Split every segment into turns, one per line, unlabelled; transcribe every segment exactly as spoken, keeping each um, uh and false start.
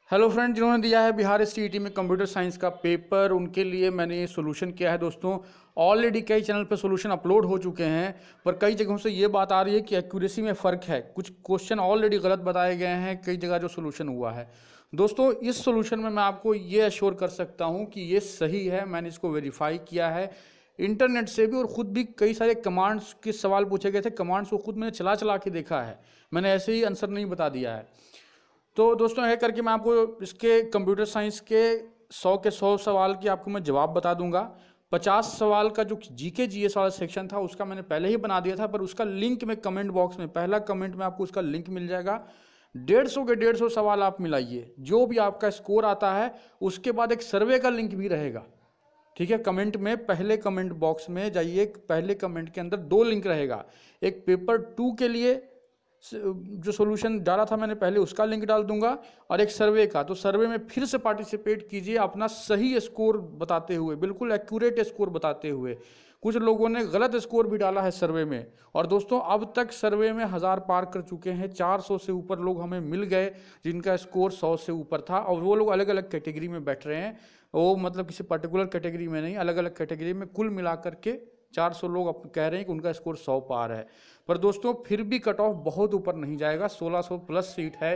Hello friend, जिन्होंने दिया है बिहार एसटीईटी में कंप्यूटर साइंस का पेपर, उनके लिए मैंने ये सोल्यूशन किया है दोस्तों। ऑलरेडी कई चैनल पर सोल्यूशन अपलोड हो चुके हैं, पर कई जगहों से ये बात आ रही है कि एक्यूरेसी में फ़र्क है। कुछ क्वेश्चन ऑलरेडी गलत बताए गए हैं, कई जगह जो सोल्यूशन हुआ है दोस्तों। इस सोल्यूशन में मैं आपको ये अश्योर कर सकता हूँ कि ये सही है। मैंने इसको वेरीफाई किया है इंटरनेट से भी, और ख़ुद भी कई सारे कमांड्स के सवाल पूछे गए थे, कमांड्स को खुद मैंने चला चला के देखा है। मैंने ऐसे ही आंसर नहीं बता दिया है। तो दोस्तों है करके मैं आपको इसके कंप्यूटर साइंस के सौ के सौ सवाल की आपको मैं जवाब बता दूंगा। पचास सवाल का जो जीके जीएस वाला सेक्शन था उसका मैंने पहले ही बना दिया था, पर उसका लिंक में कमेंट बॉक्स में, पहला कमेंट में आपको उसका लिंक मिल जाएगा। डेढ़ सौ के डेढ़ सौ सवाल आप मिलाइए, जो भी आपका स्कोर आता है उसके बाद एक सर्वे का लिंक भी रहेगा। ठीक है, कमेंट में पहले कमेंट बॉक्स में जाइए, पहले कमेंट के अंदर दो लिंक रहेगा। एक पेपर टू के लिए जो सॉल्यूशन डाला था मैंने पहले, उसका लिंक डाल दूंगा, और एक सर्वे का। तो सर्वे में फिर से पार्टिसिपेट कीजिए अपना सही स्कोर बताते हुए, बिल्कुल एक्यूरेट स्कोर बताते हुए। कुछ लोगों ने गलत स्कोर भी डाला है सर्वे में, और दोस्तों अब तक सर्वे में हज़ार पार कर चुके हैं। चार सौ से ऊपर लोग हमें मिल गए जिनका स्कोर सौ से ऊपर था, और वो लोग अलग अलग कैटेगरी में बैठ रहे हैं। वो मतलब किसी पर्टिकुलर कैटेगरी में नहीं, अलग अलग कैटेगरी में कुल मिला करके चार सौ लोग अब कह रहे हैं कि उनका स्कोर सौ पार है। पर दोस्तों फिर भी कट ऑफ बहुत ऊपर नहीं जाएगा, सोलह सौ प्लस सीट है।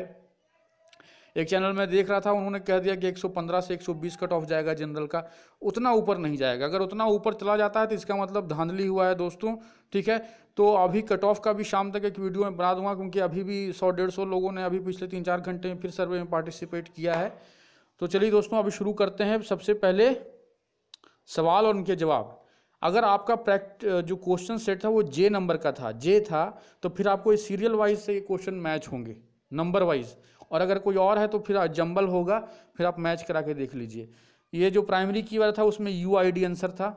एक चैनल में देख रहा था, उन्होंने कह दिया कि एक सौ पंद्रह से एक सौ बीस कट ऑफ जाएगा जनरल का। उतना ऊपर नहीं जाएगा। अगर उतना ऊपर चला जाता है तो इसका मतलब धांधली हुआ है दोस्तों। ठीक है, तो अभी कट ऑफ का भी शाम तक एक वीडियो में बना दूंगा, क्योंकि अभी भी सौ डेढ़ सौ लोगों ने अभी पिछले तीन चार घंटे में फिर सर्वे में पार्टिसिपेट किया है। तो चलिए दोस्तों अभी शुरू करते हैं। सबसे पहले सवाल और उनके जवाब। अगर आपका प्रैक्ट जो क्वेश्चन सेट था वो जे नंबर का था, जे था, तो फिर आपको इस सीरियल वाइज से क्वेश्चन मैच होंगे, नंबर वाइज। और अगर कोई और है तो फिर जंबल होगा, फिर आप मैच करा के देख लीजिए। ये जो प्राइमरी की वाला था उसमें यू आई डी आंसर था।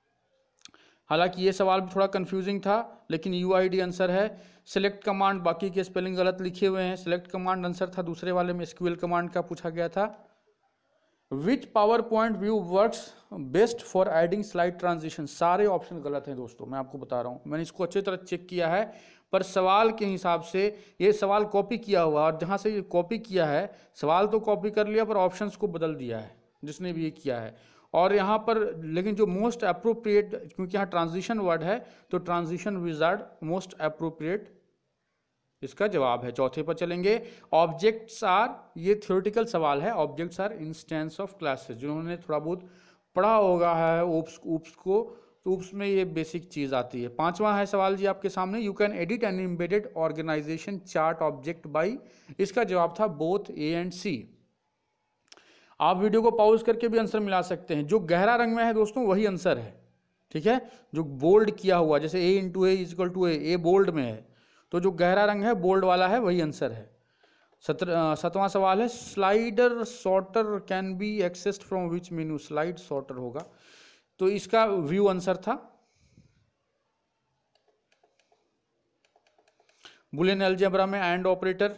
हालांकि ये सवाल भी थोड़ा कंफ्यूजिंग था, लेकिन यू आई डी आंसर है। सेलेक्ट कमांड, बाकी के स्पेलिंग गलत लिखे हुए हैं। सेलेक्ट कमांड आंसर था। दूसरे वाले में एसक्यूएल कमांड का पूछा गया था। Which PowerPoint view works best for adding slide transition. सारे ऑप्शन गलत हैं दोस्तों, मैं आपको बता रहा हूँ। मैंने इसको अच्छी तरह चेक किया है, पर सवाल के हिसाब से ये सवाल कॉपी किया हुआ, और जहाँ से ये कॉपी किया है, सवाल तो कॉपी कर लिया पर ऑप्शंस को बदल दिया है जिसने भी ये किया है। और यहाँ पर लेकिन जो मोस्ट अप्रोप्रिएट, क्योंकि यहाँ ट्रांजिशन वर्ड है, तो ट्रांजिशन विजार्ड मोस्ट अप्रोप्रिएट इसका जवाब है। चौथे पर चलेंगे। ऑब्जेक्ट्स आर, ये थ्योरेटिकल सवाल है। Objects are instance of classes. जिन्होंने थोड़ा बहुत पढ़ा होगा है ओप्स ऊप्स को, तो ऊप्स में ये बेसिक चीज आती है। पांचवा है सवाल जी आपके सामने। You can edit an embedded organisation chart object by. इसका जवाब था बोथ ए एंड सी। आप वीडियो को पॉज करके भी आंसर मिला सकते हैं। जो गहरा रंग में है दोस्तों वही आंसर है। ठीक है, जो बोल्ड किया हुआ, जैसे A into A is equal to A, A bold में है, तो जो गहरा रंग है बोल्ड वाला है वही आंसर है। सत्रह सतवां सवाल है। Slider sorter can be accessed from which menu. Slide sorter होगा, तो इसका व्यू आंसर था। बुलियन अलजेब्रा में एंड ऑपरेटर,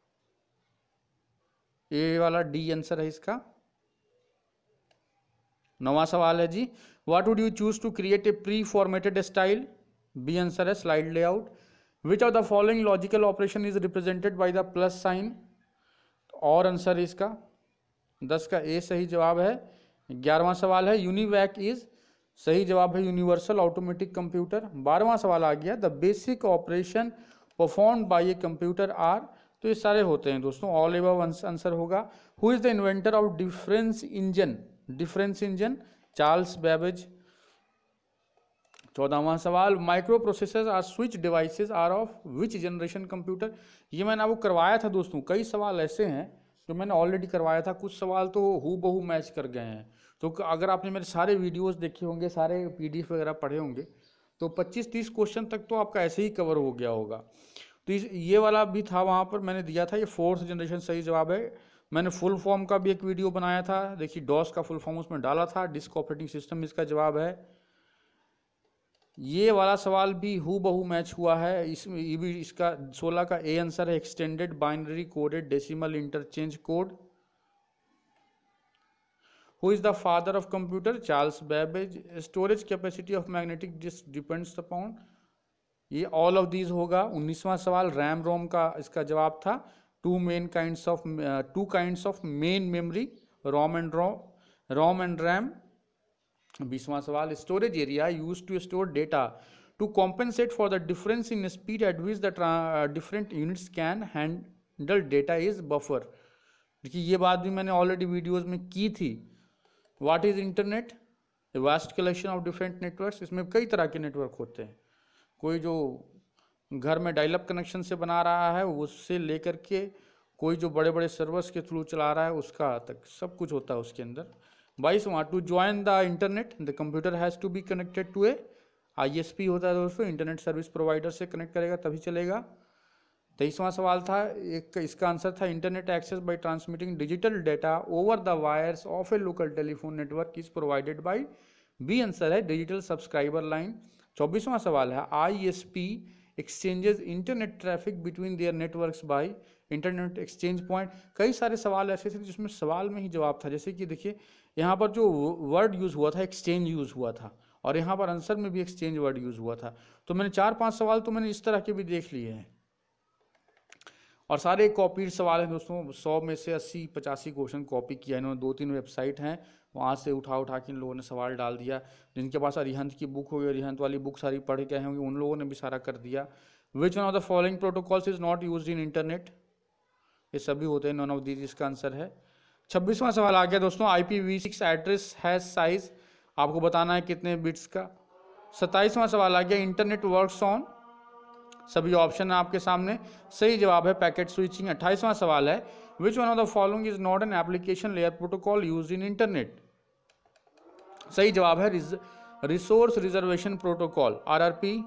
ए वाला डी आंसर है इसका। नौवां सवाल है जी। What would you choose to create a preformatted style. B answer है slide layout. Which of the following logical operation is represented by the plus sign. और answer इसका दस का ए सही जवाब है। ग्यारहवां सवाल है। यूनिवैक इज, सही जवाब है यूनिवर्सल ऑटोमेटिक कंप्यूटर। बारहवां सवाल आ गया। The basic operation performed by a computer are. तो ये सारे होते हैं दोस्तों, ऑल एबव आंसर होगा। Who is the inventor of difference engine. Difference engine Charles Babbage. चौदहवां सवाल। Microprocessor are switch devices are of which generation computer. ये मैंने आपको करवाया था दोस्तों। कई सवाल ऐसे हैं जो मैंने ऑलरेडी करवाया था, कुछ सवाल तो हु बहू मैच कर गए हैं। तो अगर आपने मेरे सारे वीडियोस देखे होंगे, सारे पीडीएफ वगैरह पढ़े होंगे, तो पच्चीस तीस क्वेश्चन तक तो आपका ऐसे ही कवर हो गया होगा। तो इस ये वाला भी था, वहाँ पर मैंने दिया था। ये फोर्थ जनरेशन सही जवाब है। मैंने फुल फॉर्म का भी एक वीडियो बनाया था, देखिए डॉस का फुल फॉर्म उसमें डाला था। डिस्क ऑपरेटिंग सिस्टम इसका जवाब है। ये वाला सवाल भी हु बहू मैच हुआ है। इसमें ये भी इसका सोलह का ए आंसर है। Extended binary coded decimal interchange code. Who is the father of computer. Charles Babbage. Storage capacity of magnetic disk depends upon. ये ऑल ऑफ दीज होगा। उन्नीसवां सवाल। रैम रोम का इसका जवाब था two main kinds of two kinds of main memory, ROM and ROM ROM and RAM. बीसवां सवाल, storage area use to store data to compensate for the difference in speed at which the different units can handle data is buffer. देखिए ये बात भी मैंने already videos में की थी। What is internet? Vast collection of different networks. इसमें कई तरह के नेटवर्क होते हैं, कोई जो घर में डायलअप कनेक्शन से बना रहा है उससे लेकर के कोई जो बड़े बड़े सर्वर्स के थ्रू चला रहा है उसका तक, सब कुछ होता है उसके अंदर। बाईसवां, to join the internet the computer has to be connected to a I S P होता है दोस्तों, इंटरनेट सर्विस प्रोवाइडर से कनेक्ट करेगा तभी चलेगा। तेईसवां सवाल था, एक इसका आंसर था internet access by transmitting digital data over the wires of a local telephone network is provided by, B answer है डिजिटल सब्सक्राइबर लाइन। चौबीसवां सवाल है, I S P exchanges internet traffic between their networks by internet exchange point. कई सारे सवाल ऐसे थे जिसमें सवाल में ही जवाब था, जैसे कि देखिए यहाँ पर जो वर्ड यूज़ हुआ था एक्सचेंज यूज़ हुआ था, और यहाँ पर आंसर में भी एक्सचेंज वर्ड यूज़ हुआ था। तो मैंने चार पांच सवाल तो मैंने इस तरह के भी देख लिए हैं, और सारे कॉपीड सवाल हैं दोस्तों। सौ में से अस्सी पचासी क्वेश्चन कॉपी किया इन्होंने, दो तीन वेबसाइट हैं वहाँ से उठा उठा के इन लोगों ने सवाल डाल दिया। जिनके पास अरिहंत की बुक होगी, अरिहंत वाली बुक सारी पढ़ के होंगे, उन लोगों ने भी सारा कर दिया। Which one of the following protocols is not used in internet? ये सभी होते हैं, नॉन ऑफ दीज इसका आंसर है। छब्बीसवां सवाल आ गया दोस्तों, I P V six address has size, आपको बताना है कितने बिट्स का। सत्ताईसवां सवाल आ गया, इंटरनेट वर्क्स ऑन, सभी ऑप्शन है आपके सामने, सही जवाब है पैकेट स्विचिंग। अट्ठाईसवां सवाल है, which one of the following is not an application layer protocol used in internet? सही जवाब है resource reservation protocol, R R P.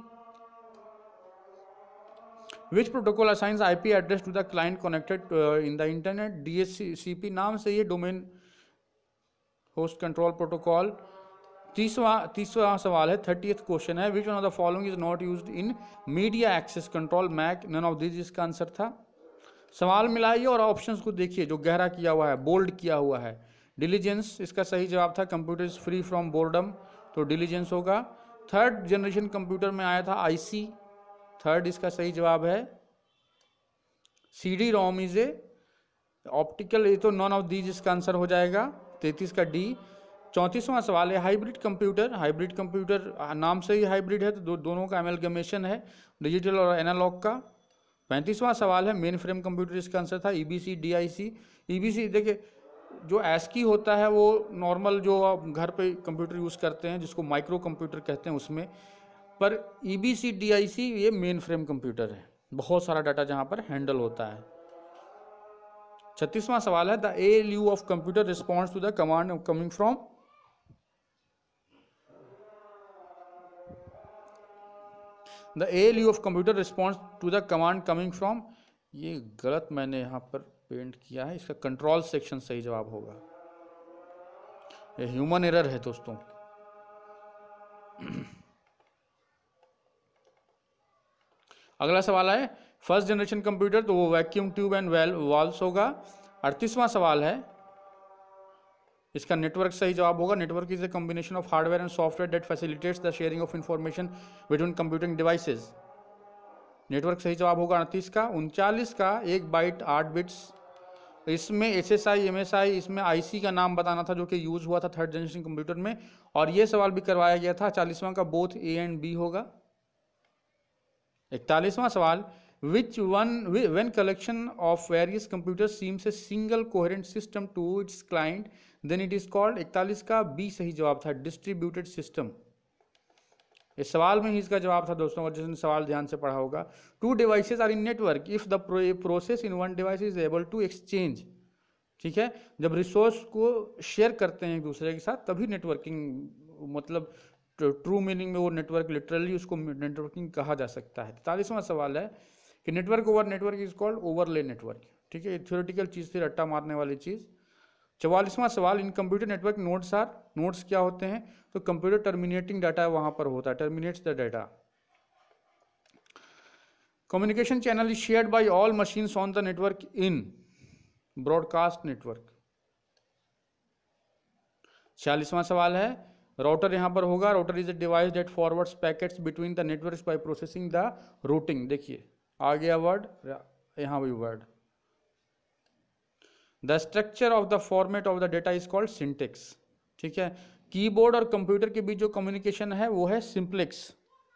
Which protocol assigns IP address to the client connected in the internet? D H C P नाम से ये domain host control protocol. तीसवा तीसवा सवाल है, थर्टीएथ क्वेश्चन है, which one of the following is not used in media access control Mac? None of this इसका answer था। सवाल मिलाइए और ऑप्शंस को देखिए, जो गहरा किया हुआ है, बोल्ड किया हुआ है। डिलीजेंस इसका सही जवाब था, computer is free from boredom, तो डिलीजेंस होगा। थर्ड जनरेशन कंप्यूटर में आया था आईसी, थर्ड इसका सही जवाब है। C D ROM is a optical, ये तो नॉन ऑफ दीज इसका आंसर हो जाएगा, तैतीस का डी। चौंतीसवां सवाल है, हाइब्रिड कंप्यूटर, हाइब्रिड कंप्यूटर नाम से ही हाइब्रिड है, तो दो, दोनों का एमलगमेशन है, डिजिटल और एनालॉग का। पैंतीसवां सवाल है, मेन फ्रेम कंप्यूटर, इसका आंसर था ईबीसी डीआईसी। ईबीसी देखिए जो एस्की होता है वो नॉर्मल जो आप घर पे कंप्यूटर यूज़ करते हैं जिसको माइक्रो कंप्यूटर कहते हैं उसमें, पर ईबीसी डीआईसी ये मेन फ्रेम कंप्यूटर है, बहुत सारा डाटा जहाँ पर हैंडल होता है। छत्तीसवां सवाल है, the ALU of computer response to the command coming from? The ALU of computer response to the command coming from, ये गलत मैंने यहाँ पर पेंट किया है, इसका कंट्रोल सेक्शन सही जवाब होगा, ये ह्यूमन एरर है दोस्तों। अगला सवाल है, फर्स्ट जनरेशन कंप्यूटर, तो वो वैक्यूम ट्यूब एंड वाल्व्स होगा। अड़तीसवां सवाल है, इसका नेटवर्क सही जवाब होगा। Network is a combination of hardware and software that facilitates the sharing of information between computing devices. Network सही जवाब होगा अड़तीस का। उनचालीस का, एक बाइट आठ बिट्स, इसमें S S I M S I, इसमें आई सी का नाम बताना था जो कि यूज हुआ था थर्ड जनरेशन कंप्यूटर में, और ये सवाल भी करवाया गया था। चालीसवां का बोथ ए एंड बी होगा। इकतालीसवां सवाल, which one when collection of various computers seems a single coherent system to its client then it is called? इकतालीस का बी सही जवाब था, डिस्ट्रीब्यूटेड सिस्टम। इस सवाल में ही इसका जवाब था दोस्तों, और जिसने सवाल ध्यान से पढ़ा होगा। Two devices are in network if the process in one device is able to exchange, ठीक है, जब रिसोर्स को शेयर करते हैं एक दूसरे के साथ तभी नेटवर्किंग, मतलब ट्रू मीनिंग में वो नेटवर्क, लिटरली उसको नेटवर्किंग कहा जा सकता है। तैंतालीसवां सवाल है कि network over network is called overlay network, ठीक है, थ्योरेटिकल चीज़ थी, रट्टा मारने वाली चीज़। चवालीसवां सवाल, in computer network nodes are, nodes क्या होते हैं? तो कंप्यूटर टर्मिनेटिंग डाटा वहां पर होता है, terminates the data. Communication channel is shared by all machines on the network in broadcast network. छियालीसवां सवाल है, राउटर यहां पर होगा। Router is a device that forwards packets between the networks by processing the routing. देखिए आ गया word, यहाँ भी word, the structure of the format of the data is called syntax. ठीक है, कीबोर्ड और कंप्यूटर के बीच जो कम्युनिकेशन है वो है simplex.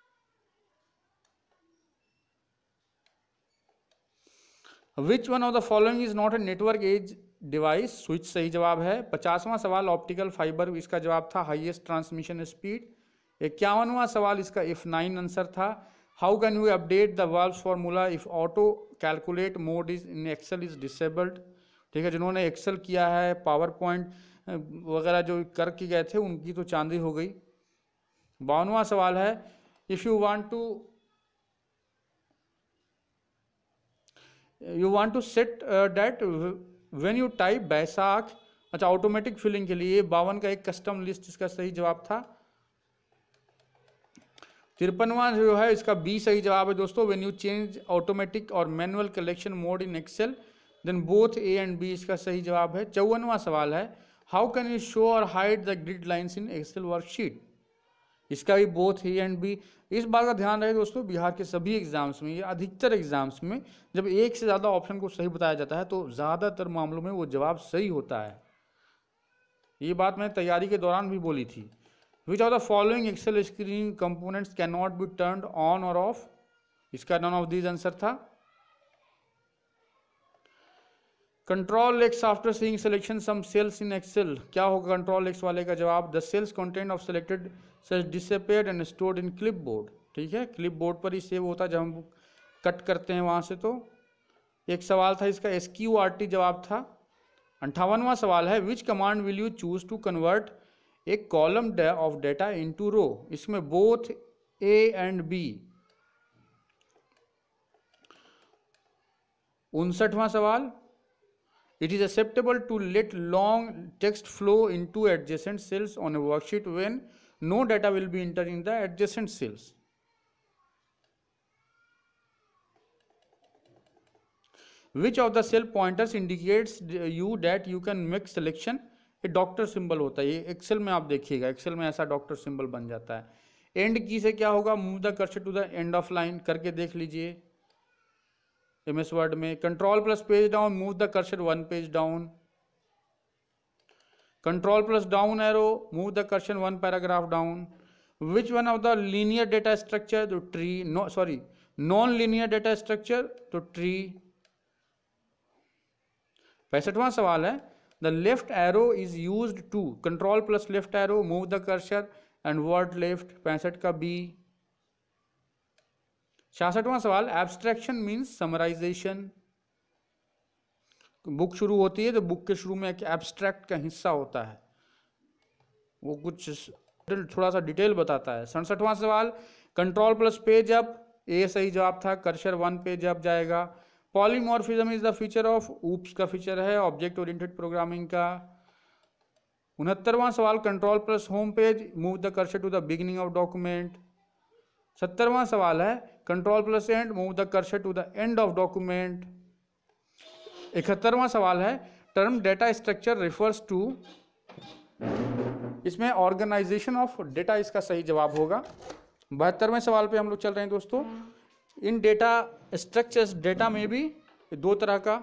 Which one of the following is not a network edge device, switch सही जवाब है। पचासवां सवाल ऑप्टिकल फाइबर, इसका जवाब था हाईएस्ट ट्रांसमिशन स्पीड। इक्यावनवां सवाल इसका इफ नाइन आंसर था। How can you update the values formula if auto calculate mode is in Excel is disabled. ठीक है, जिन्होंने एक्सेल किया है, पावर पॉइंट वगैरह जो करके गए थे उनकी तो चांदी हो गई। बावनवां सवाल है if you want to you want to set that when you type Baisakh, अच्छा ऑटोमेटिक फिलिंग के लिए बावन का एक कस्टम लिस्ट, इसका सही जवाब था। तिरपनवा जो है इसका बी सही जवाब है दोस्तों। व्हेन यू चेंज ऑटोमेटिक और manual collection mode in Excel then both A and B, इसका सही जवाब है। चौवनवा सवाल है हाउ कैन यू शो और hide the grid lines in Excel worksheet, इसका भी बोथ ए एंड बी। इस बात का ध्यान रहे दोस्तों, बिहार के सभी एग्जाम्स में या अधिकतर एग्जाम्स में जब एक से ज़्यादा ऑप्शन को सही बताया जाता है तो ज़्यादातर मामलों में वो जवाब सही होता है। ये बात मैंने तैयारी के दौरान भी बोली थी। Which of the following Excel screen components can not be turned on और ऑफ, इसका नन ऑफ दीज आंसर था। Control X after seeing selection some cells in Excel, क्या होगा कंट्रोल एक्स वाले का जवाब। The cells content of selected cells disappeared and stored in clipboard. ठीक है, क्लिपबोर्ड पर ही सेव होता है जब हम कट करते हैं वहां से। तो एक सवाल था इसका एस क्यू आर टी जवाब था। अंठावनवां सवाल है which command will you choose to convert a column of data into row, इसमें बोथ ए एंड बी। उनसठवां सवाल it is acceptable to let long text flow into adjacent cells on a worksheet when no data will be entered in the adjacent cells. Which of the cell pointers indicates you that you can make selection? ये doctor symbol होता है, ये Excel में आप देखिएगा, Excel में ऐसा doctor symbol बन जाता है। एंड की से क्या होगा, move the cursor to the end of line, करके देख लीजिए एम एस वर्ड में। Control plus page down, move the cursor one page down. Control plus down arrow, move the cursor one paragraph down. Which one of the linear data structure, तो tree, no sorry non linear data structure, तो tree. पैंसठवां सवाल है the left arrow is used to, control plus left arrow, move the cursor and word left, पैंसठ का B. छियासठवां सवाल abstraction means summarization. Book शुरू होती है तो बुक के शुरू में एक एब्स्ट्रैक्ट का हिस्सा होता है, वो कुछ थोड़ा सा डिटेल बताता है। सड़सठवां सवाल control plus page up, A सही जवाब था, कर्सर वन पेज अप जाएगा। Polymorphism is the feature of, OOPs का फीचर है ऑब्जेक्ट ओरिएंटेड प्रोग्रामिंग का। उनहत्तरवां सवाल control plus home page, move the cursor to the beginning of document. सत्तरवां सवाल है control plus end, move the cursor to the end of document. इकहत्तरवां सवाल है term data structure refers to, इसमें ऑर्गेनाइजेशन ऑफ डेटा इसका सही जवाब होगा। बहत्तरवें सवाल पे हम लोग चल रहे हैं दोस्तों। इन डेटा स्ट्रक्चर्स, डेटा में भी दो तरह का।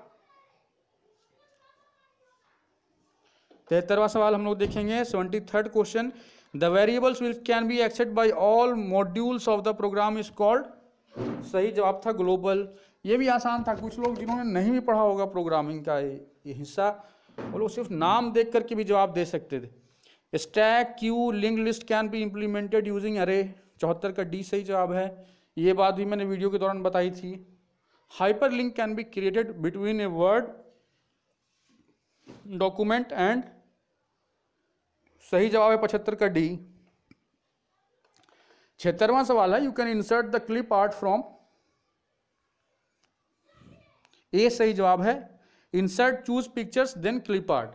तिहत्तरवां सवाल हम लोग देखेंगे। Seventy third question the variables will can be accessed by all modules of the program is called, सही जवाब था ग्लोबल। ये भी आसान था, कुछ लोग जिन्होंने नहीं भी पढ़ा होगा प्रोग्रामिंग का ये, ये हिस्सा, वो लोग सिर्फ नाम देख करके भी जवाब दे सकते थे। Stack, queue, link list can be implemented using array, चौहत्तर का डी सही जवाब है। ये बात भी मैंने वीडियो के दौरान बताई थी। Hyperlink can be created between a Word document and, सही जवाब है पचहत्तर का डी। छिहत्तरवां सवाल है you can insert the clip art from, A सही जवाब है। Insert choose pictures then clip art.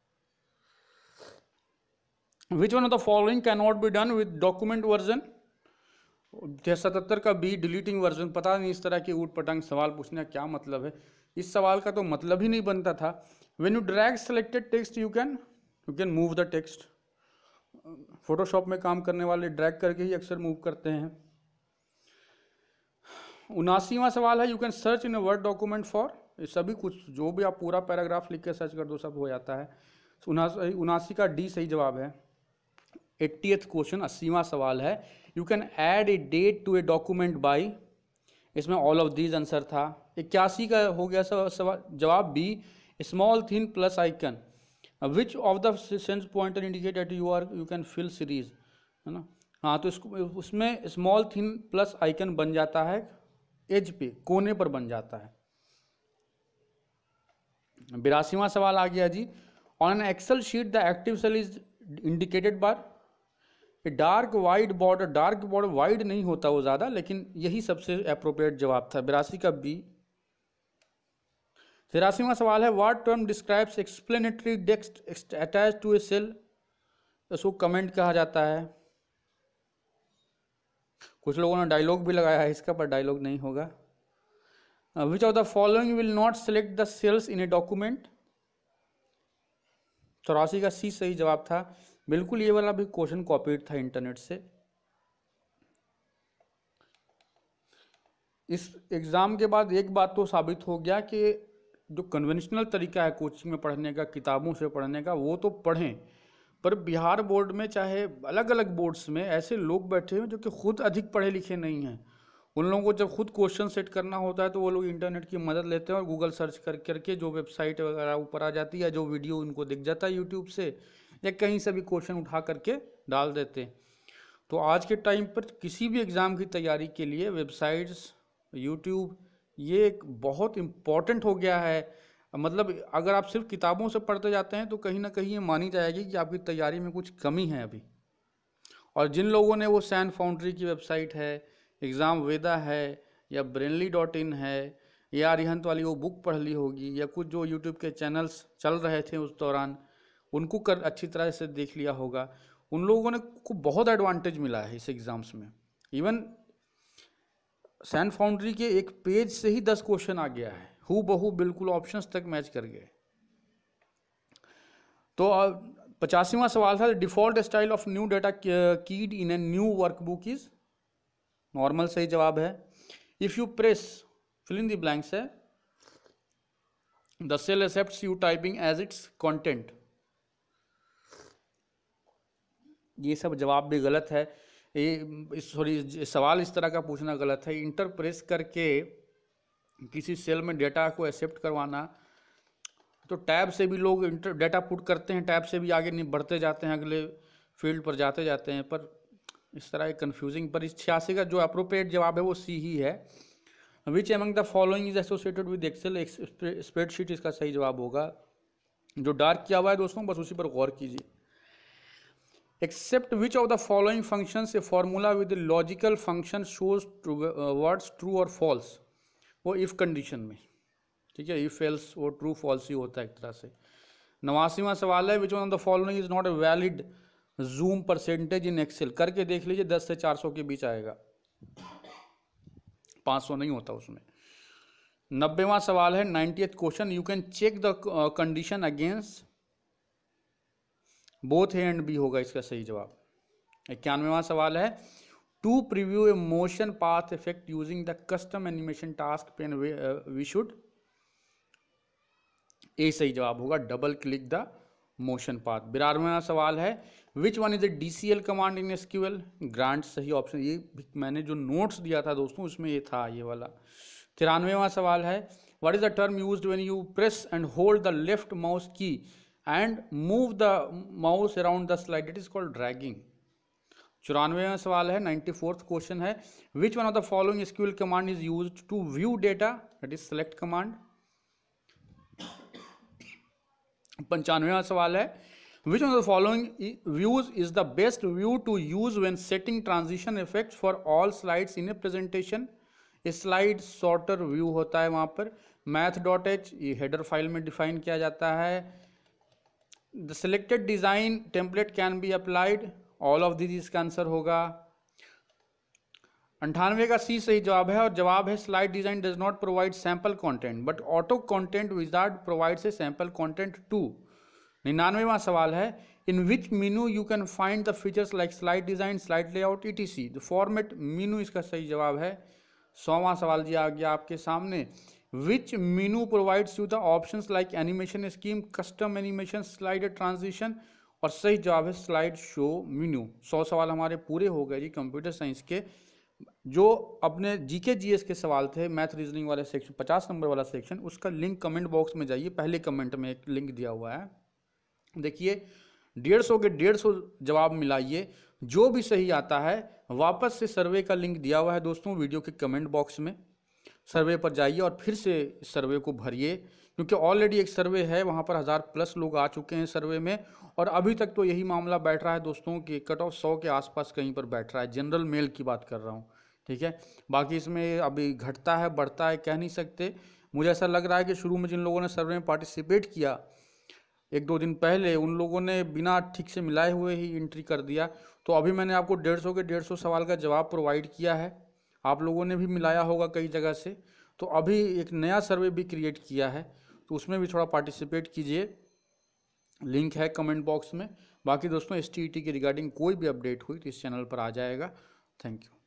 Which one of the following can not be done with document version, सतहत्तर का बी डिलीटिंग वर्जन। पता नहीं इस तरह के ऊट पटांग सवाल पूछने का क्या मतलब है, इस सवाल का तो मतलब ही नहीं बनता था। When you drag selected text you can you can move the text. Photoshop में काम करने वाले ड्रैग करके ही अक्सर मूव करते हैं। उनासीवां सवाल है you can search in a Word document for, ये सभी कुछ जो भी आप पूरा पैराग्राफ लिख के सर्च कर दो सब हो जाता है। उनासी उनासी का डी सही जवाब है। एट्टीएथ क्वेश्चन, अस्सीवां सवाल है, you can add a date to a document by, इसमें ऑल ऑफ दीज आंसर था। इक्यासी का हो गया सवाल, जवाब B, small thin plus icon, which of the sense pointer indicate that you are you can fill series, है ना। हाँ, तो इसको उसमें स्मॉल थिन प्लस आइकन बन जाता है एज पे, कोने पर बन जाता है। बिरासीवां सवाल आ गया जी, on an Excel sheet the active cell is indicated by dark wide border. Dark border wide नहीं होता वो ज्यादा, लेकिन यही सबसे अप्रोप्रिएट जवाब था, बिरासी का बी। तिरासीवां सवाल है, what term describes explanatory text attach to a cell, इसको कमेंट कहा जाता है। कुछ लोगों ने डायलॉग भी लगाया है इसका, पर डायलॉग नहीं होगा। Which of the following will not select the cells in a document, चौरासी का सी सही जवाब था। बिल्कुल ये वाला भी क्वेश्चन कॉपीड था इंटरनेट से। इस एग्जाम के बाद एक बात तो साबित हो गया कि जो कन्वेंशनल तरीका है कोचिंग में पढ़ने का, किताबों से पढ़ने का, वो तो पढ़ें, पर बिहार बोर्ड में चाहे अलग अलग बोर्ड्स में ऐसे लोग बैठे हैं जो कि खुद अधिक पढ़े लिखे नहीं हैं। उन लोगों को जब खुद क्वेश्चन सेट करना होता है तो वो लोग इंटरनेट की मदद लेते हैं और गूगल सर्च कर करके जो वेबसाइट वगैरह ऊपर आ जाती है, जो वीडियो उनको दिख जाता है यूट्यूब से या कहीं से भी क्वेश्चन उठा करके डाल देते हैं। तो आज के टाइम पर किसी भी एग्ज़ाम की तैयारी के लिए वेबसाइट्स, यूट्यूब, ये एक बहुत इम्पॉर्टेंट हो गया है। मतलब अगर आप सिर्फ किताबों से पढ़ते जाते हैं तो कहीं ना कहीं ये मानी जाएगी कि आपकी तैयारी में कुछ कमी है अभी। और जिन लोगों ने वो सैन फाउंड्री की वेबसाइट है, एग्ज़ाम वेदा है, या ब्रेनली डॉट इन है, या अरिहंत वाली वो बुक पढ़ ली होगी, या कुछ जो यूट्यूब के चैनल्स चल रहे थे उस दौरान उनको कर अच्छी तरह से देख लिया होगा, उन लोगों ने को बहुत एडवांटेज मिला है इस एग्ज़ाम्स में। इवन सैन फाउंड्री के एक पेज से ही दस क्वेश्चन आ गया है, हु बहू बिल्कुल ऑप्शंस तक मैच कर गए। तो पचासीवां सवाल था, default style of new data keyed in a new workbook is, normal सही जवाब है। If you press fill in the blanks है, the cell accepts you typing as its content, ये सब जवाब भी गलत है। ये सॉरी सवाल इस तरह का पूछना गलत है। इंटर प्रेस करके किसी सेल में डेटा को एक्सेप्ट करवाना, तो टैब से भी लोग इंटर डेटा पुट करते हैं, टैब से भी आगे नहीं बढ़ते जाते हैं, अगले फील्ड पर जाते जाते हैं, पर इस तरह कंफ्यूजिंग। पर इस छियासी का जो अप्रोप्रिएट जवाब है वो सी ही है। Which among the following is associated with Excel, spreadsheet इसका सही जवाब होगा। जो डार्क किया हुआ है दोस्तों बस उसी पर गौर कीजिए। Except which of the following functions a formula with logical function shows words true और फॉल्स, वो इफ कंडीशन में, ठीक है, इफ एल्स वो ट्रू फॉल्स ही होता है एक तरह से। नवासीवां सवाल है, which one of the following is not a valid zoom percentage in Excel, करके देख लीजिए, दस से चार सौ के बीच आएगा, पाँच सौ नहीं होता उसमें। नब्बेवां सवाल है, ninetieth question, you can check the condition against both A and B होगा इसका सही जवाब। इक्यानवेवां सवाल है, to preview a motion path effect using the custom animation task pane we should, A सही जवाब होगा, double click the motion path. बिरानवेवां सवाल है, which one is a DCL command in SQL, grant सही ऑप्शन, ये मैंने जो नोट्स दिया था दोस्तों उसमें ये था ये वाला। तिरानवेवां सवाल है, what is the term used when you press and hold the left mouse key and move the mouse around the slide, it is called dragging. चौरानवेवां सवाल है, नाइन्टी फोर्थ क्वेश्चन है, which one of the following SQL command is used to view data, that is select command. पंचानवेवां सवाल है, which one of the following views is the best view to use when setting transition effects for all slides in a presentation, slide sorter view होता है वहां पर। Math dot H ये header file में define किया जाता है। The selected design template can be applied, all of this इसका आंसर होगा। अंठानवे का सी सही जवाब है और जवाब है, slide design does not provide sample content but auto content wizard provides a sample content too. निन्यानवेवां सवाल है, in which menu you can find the features like slide design, slide layout, etc, the format menu इसका सही जवाब है। सौवां सवाल जी आ गया आपके सामने, which menu provides you the options like animation scheme, custom animation, slide transition, और सही जवाब है स्लाइड शो मीनू। सौ सवाल हमारे पूरे हो गए जी कंप्यूटर साइंस के। जो अपने जीके जीएस के सवाल थे मैथ रीजनिंग वाले सेक्शन, पचास नंबर वाला सेक्शन, उसका लिंक कमेंट बॉक्स में जाइए, पहले कमेंट में एक लिंक दिया हुआ है, देखिए डेढ़ सौ के डेढ़ सौ जवाब मिलाइए, जो भी सही आता है वापस से सर्वे का लिंक दिया हुआ है दोस्तों वीडियो के कमेंट बॉक्स में, सर्वे पर जाइए और फिर से सर्वे को भरिए, क्योंकि ऑलरेडी एक सर्वे है वहाँ पर हज़ार प्लस लोग आ चुके हैं सर्वे में, और अभी तक तो यही मामला बैठ रहा है दोस्तों कि कट ऑफ सौ के आसपास कहीं पर बैठ रहा है, जनरल मेल की बात कर रहा हूँ, ठीक है। बाकी इसमें अभी घटता है बढ़ता है कह नहीं सकते। मुझे ऐसा लग रहा है कि शुरू में जिन लोगों ने सर्वे में पार्टिसिपेट किया एक दो दिन पहले, उन लोगों ने बिना ठीक से मिलाए हुए ही एंट्री कर दिया, तो अभी मैंने आपको डेढ़ सौ के डेढ़ सौ सवाल का जवाब प्रोवाइड किया है, आप लोगों ने भी मिलाया होगा कई जगह से, तो अभी एक नया सर्वे भी क्रिएट किया है, तो उसमें भी थोड़ा पार्टिसिपेट कीजिए, लिंक है कमेंट बॉक्स में। बाकी दोस्तों एस टी ई टी की रिगार्डिंग कोई भी अपडेट हुई तो इस चैनल पर आ जाएगा। Thank you.